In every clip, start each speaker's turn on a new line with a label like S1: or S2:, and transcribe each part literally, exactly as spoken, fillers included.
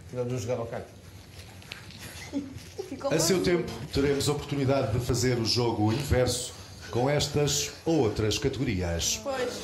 S1: Tivemos a jogar ao caco.
S2: A seu tempo, teremos a oportunidade de fazer o jogo inverso com estas ou outras categorias.
S3: Pois.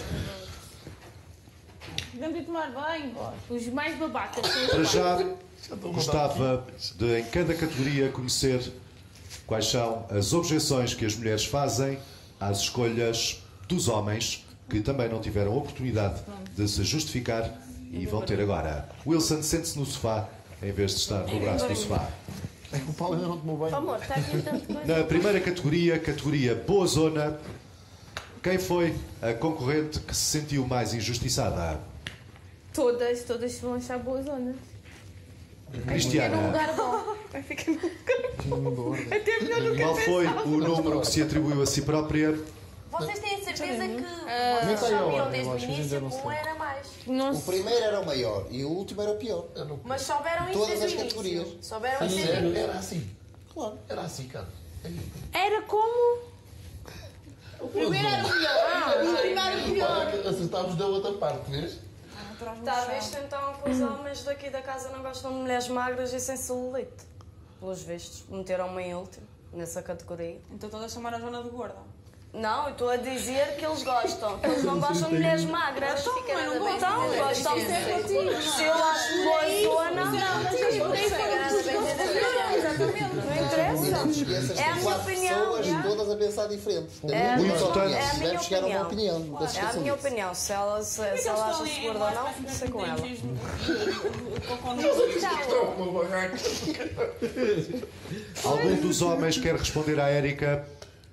S3: Vamos ir tomar banho. Os mais babacas são os
S2: Para já,
S3: babacas.
S2: gostava de, em cada categoria, conhecer quais são as objeções que as mulheres fazem às escolhas dos homens, que também não tiveram oportunidade de se justificar e vão ter agora. Wilson, sente-se no sofá em vez de estar no braço do sofá.
S1: É que o Paulo ainda não tomou banho.
S3: Amor, está aqui tanto coisa.
S2: Na primeira categoria, categoria Boa Zona, quem foi a concorrente que se sentiu mais injustiçada?
S3: Todas, todas vão achar boas zonas.
S2: Cristiana.
S3: Num lugar bom. Vai ficar num lugar bom. Até melhor do que
S2: Qual foi o número que se atribuiu a si própria?
S4: Vocês têm a certeza que
S3: Uh,
S4: vocês sabiam
S1: eu
S4: desde o
S1: acho que a gente
S4: início
S1: não
S4: que um
S1: sabe.
S4: era mais.
S3: Não
S5: O primeiro era o maior e o último era o pior.
S4: Mas souberam isso
S5: Todas
S4: desde
S5: as
S4: o início.
S5: categorias.
S4: Souberam isso desde o
S1: Sério,
S4: início.
S1: era assim. Claro, era assim, cara.
S3: Era como?
S4: O primeiro era o pior. Ah, o primeiro era o pior.
S1: Olha, acertámos da outra parte, vês?
S6: Talvez então que os homens daqui da casa não gostam de mulheres magras e sem celulite. Pelos vistos, meteram-me em último nessa categoria.
S7: Então todas chamaram a Joana de gorda.
S6: Não, eu estou a dizer que eles gostam, que eles não gostam de mulheres magras.
S4: Então,
S6: Então, gostam de se eu acho boa zona, não interessa.
S5: Não te esqueças
S6: É a
S5: de
S6: minha
S5: quatro
S6: opinião.
S5: pessoas todas a pensar diferente.
S6: É a
S2: O
S6: minha-
S2: importante-
S6: é a minha
S5: Devemos chegar a uma
S6: opinião.
S5: opinião. Não se
S6: É a
S5: esqueçam
S6: minha
S5: disso.
S6: opinião. Se ela, se, se ela acha-se gorda ou não, sei com ela.
S2: Algum dos homens quer responder à Érica?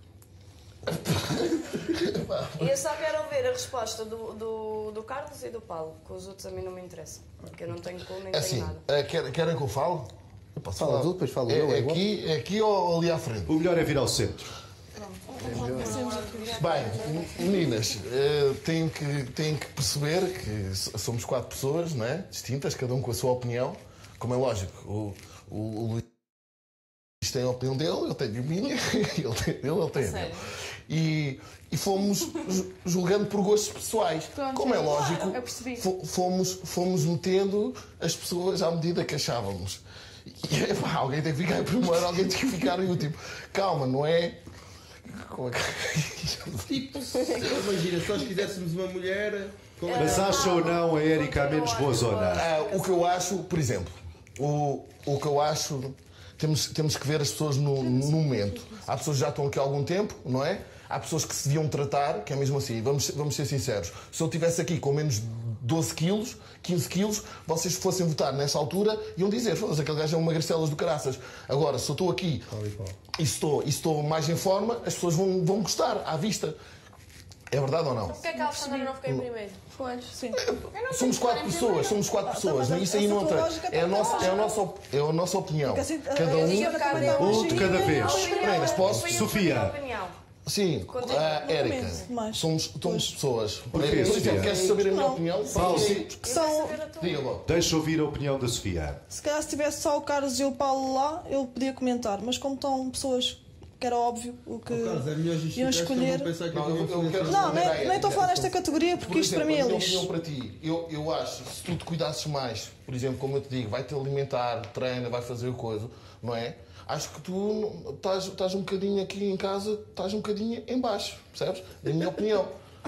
S6: E eu só quero ouvir a resposta do, do, do Carlos e do Paulo, que os outros a mim não me interessam. Porque eu não tenho cu nem
S1: É assim,
S6: tenho nada.
S1: eh, querem querem que eu fale? Eu posso
S5: Fala
S1: falar.
S5: tu, depois falo
S1: é,
S5: eu, é
S1: é
S5: igual.
S1: aqui, é aqui ou ali à frente?
S2: O melhor é vir ao centro.
S1: Bem, meninas, eh, têm, que, têm que perceber que so- somos quatro pessoas, não é? Distintas, cada um com a sua opinião. Como é lógico, o, o, o Luís tem a opinião dele, eu tenho a minha, ele tem a dele, ele tem a dele. E, e fomos ju- julgando por gostos pessoais.
S3: Pronto,
S1: Como é
S3: é.
S1: lógico,
S3: Eu percebi.
S1: fo- fomos, fomos metendo as pessoas à medida que achávamos. E, epá, alguém tem que ficar em primeiro, alguém tem que ficar em último. Calma, não é? Como é que...
S8: Tipo, imagina, se nós quiséssemos uma mulher. Com...
S2: Mas acha ou não a Érica a menos boa zona?
S1: Ah, o que eu acho, por exemplo, o, o que eu acho, temos, temos que ver as pessoas no, no momento. Há pessoas que já estão aqui há algum tempo, não é? Há pessoas que se deviam tratar, que é mesmo assim, vamos, vamos ser sinceros. Se eu estivesse aqui com menos de doze quilos, quinze quilos, vocês fossem votar nessa altura, iam dizer, foda-se, aquele gajo é uma gracelas do caraças. Agora, se eu estou aqui e estou, e estou mais em forma, as pessoas vão, vão gostar, à vista. É verdade ou não?
S4: Porquê é que a Alexandra não ficou em primeiro?
S3: Pois, sim.
S1: Somos quatro pessoas, somos quatro pessoas,
S9: mas
S1: isso aí
S9: essa
S1: não
S9: tua
S1: entra.
S9: lógica
S1: É a
S9: também
S1: nossa,
S9: não
S1: é a nossa, op- é a nossa opinião.
S9: Porque assim,
S1: Cada
S9: a
S1: um.
S9: Érica também dá
S2: Um
S9: uma
S2: de cada
S9: cheirinha.
S2: vez.
S1: Meninas, posso?
S2: Sofia.
S1: Sim, a Érica.
S9: mais.
S1: Somos, somos pessoas.
S2: Porquê,
S1: Por exemplo,
S2: Sofia?
S1: queres saber a minha
S9: Não.
S1: opinião?
S2: Paulo,
S1: Sim.
S9: Que são,
S1: Diga logo.
S2: Deixa ouvir a opinião da Sofia.
S9: se calhar se tivesse só o Carlos e o Paulo lá, eu podia comentar, mas como estão pessoas que era óbvio o que
S8: Carlos, é melhor
S9: iam
S8: justificar
S9: escolher.
S8: não pensar que
S1: Não,
S8: eu
S1: eu-
S8: vou
S1: eu quero-
S8: fazer.
S9: Não,
S1: Responder à
S9: nem nem estou a falar
S1: Érica.
S9: nesta categoria porque
S1: Por
S9: isto para
S1: exemplo,
S9: mim é
S1: a minha
S9: lixo.
S1: opinião para ti, eu, eu acho, se tu te cuidasses mais, por exemplo, como eu te digo, vai-te alimentar, treina, vai fazer o coisa, não é? Acho que tu não- estás, estás um bocadinho aqui em casa, estás um bocadinho em baixo, percebes? É a minha opinião.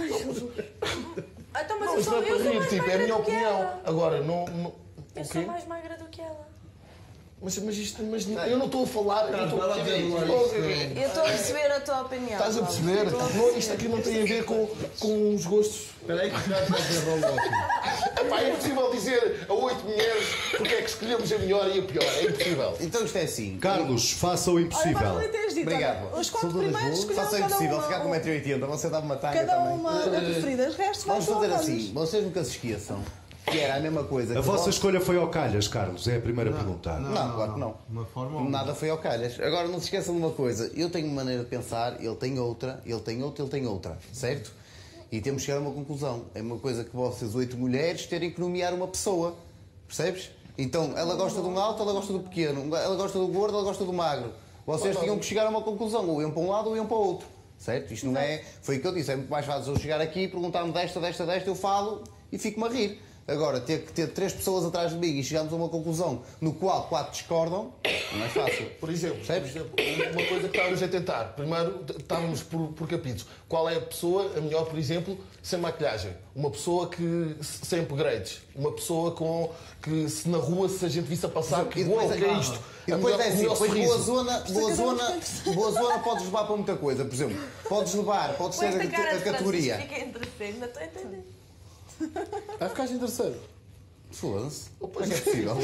S4: Então, mas
S1: Não,
S4: eu
S1: isso
S4: sou,
S1: não é
S4: eu
S1: para
S4: sou
S1: rir,
S4: mais
S1: tipo, é a
S4: magra
S1: minha
S4: do que
S1: opinião.
S4: ela.
S1: Agora, não... não
S6: Eu
S1: o
S6: sou
S1: quê?
S6: mais magra do que ela.
S1: Mas, mas isto, mas eu não estou a falar... eu não estou
S8: vai lá
S1: a
S8: ver no ar
S1: Oh,
S8: isto.
S6: Eu estou a perceber a tua opinião.
S1: Estás a
S6: Paulo.
S1: perceber?
S6: Estou a
S1: Não, isto aqui não tem a ver com, com os gostos.
S8: Espera aí que já está a fazer Roblox.
S1: Epá, é impossível dizer a oito mulheres porque é que escolhemos a melhor e a pior. É impossível.
S5: Então isto é assim.
S2: Carlos, faça o
S9: Olha,
S2: impossível.
S9: agora ali tens dito,
S5: Obrigado.
S9: olha, os quatro
S5: Sou todas
S9: primeiros
S5: boas.
S9: escolheram
S5: Faça
S9: cada
S5: impossível
S9: uma,
S5: ficar com um metro e oitenta. Você dá uma tanga
S9: cada
S5: também.
S9: uma a preferida. Os restos
S5: Vamos
S9: vão
S5: fazer
S9: para
S5: assim. Vocês nunca se esqueçam que era a mesma coisa.
S2: A
S5: que
S2: vossa
S5: vós-
S2: escolha foi ao calhas, Carlos, é a primeira pergunta.
S5: Não, claro que não.
S8: Uma forma ou
S5: Nada foi ao calhas. Agora não se esqueçam de uma coisa. Eu tenho uma maneira de pensar, ele tem outra, ele tem outra, ele tem outra. Certo? E temos que chegar a uma conclusão. É uma coisa que vocês, oito mulheres, terem que nomear uma pessoa. Percebes? Então, ela gosta de um alto, ela gosta do pequeno. Ela gosta do gordo, ela gosta do magro. Vocês tinham que chegar a uma conclusão. Ou iam para um lado ou iam para o outro. Certo? Isto não é... Foi o que eu disse. É muito mais fácil eu chegar aqui e perguntar-me desta, desta, desta, eu falo e fico-me a rir. Agora, ter que ter três pessoas atrás de mim e chegarmos a uma conclusão no qual quatro discordam, não é fácil.
S1: Por exemplo, por
S5: Percebes?
S1: exemplo, uma coisa que estávamos a tentar. Primeiro, estávamos por, por capítulos. Qual é a pessoa, a melhor, por exemplo, sem maquilhagem? Uma pessoa que sem upgrades. Uma pessoa com que se na rua, se a gente visse a passar, que
S5: E depois,
S1: uau, que é isto?
S5: E
S1: A
S5: depois
S1: melhor-
S5: é assim,
S1: o melhor
S5: depois boa
S1: sorriso.
S5: zona, boa zona, boa zona podes levar para muita coisa. Por exemplo, podes levar, podes
S6: Com
S5: ser
S6: esta cara
S5: a, a
S6: de
S5: categoria.
S6: Francisco, fica interessante, não estou a entender.
S5: Vai ficar em terceiro. Foda-se. Como é que é possível?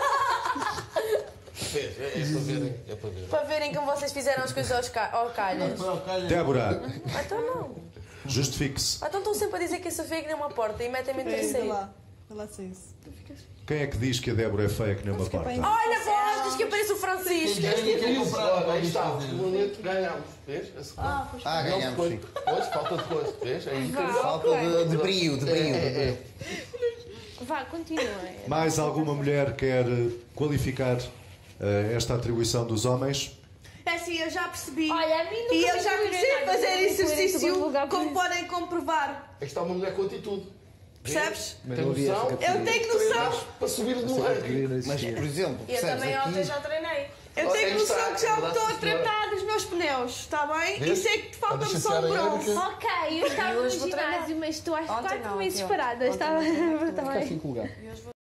S1: Vês, É, é para verem. É para verem.
S6: Para verem como vocês fizeram as coisas aos, ca... aos calhas.
S2: Débora,
S6: Ah, então não.
S2: justifique-se.
S6: Ah, então estão sempre a dizer que eu sou feia que nem uma porta e metem-me em
S9: Vê
S6: terceiro.
S9: lá. Vê lá se é isso.
S2: Quem é que diz que a Débora é feia que nem uma porta?
S6: Olha, vós, diz que eu pareço o Francisco.
S1: Olha, aí está. Finalmente ganhámos. Vês? A segunda.
S5: Ah,
S1: Não,
S5: ganhamos,
S1: depois,
S5: sim.
S1: depois, falta de coisa. Vês? Aí que-
S5: Falta de, de brio, de brio.
S1: É, é, é.
S3: Vá, continua.
S2: Mais alguma mulher quer eh, qualificar eh, esta atribuição dos homens?
S4: É assim, eu já percebi.
S3: Olha, a mim nunca
S4: E eu
S3: me
S4: já
S3: virei
S4: comecei a
S3: nada,
S4: fazer
S3: não fui
S4: exercício,
S3: nesse lugar por
S4: como
S3: isso.
S4: podem comprovar.
S1: É que está uma mulher com atitude.
S4: Percebes?
S1: Tem noção?
S4: Eu tenho noção.
S1: Para subir no ranking.
S5: Mas, por exemplo,
S6: Eu
S5: percebes
S6: também ontem
S5: aqui...
S6: já treinei.
S4: Eu
S1: Oh,
S4: tenho
S1: aí
S4: noção
S1: está,
S4: que já me
S1: verdade,
S4: estou a
S1: sim, senhora.
S4: tratar dos meus pneus, está bem?
S1: Vês?
S4: E sei que falta-me
S1: Anda a
S4: só um
S1: chatear a
S4: bronze.
S1: Érica.
S3: Ok, eu estava
S6: E
S3: no
S6: hoje vou treinar.
S3: ginásio, mas estou há
S6: Ontem
S3: quatro
S6: não,
S3: meses
S6: ontem,
S3: parada.
S6: ontem
S3: Estava.
S6: não.
S3: Estava bem.
S5: lugar.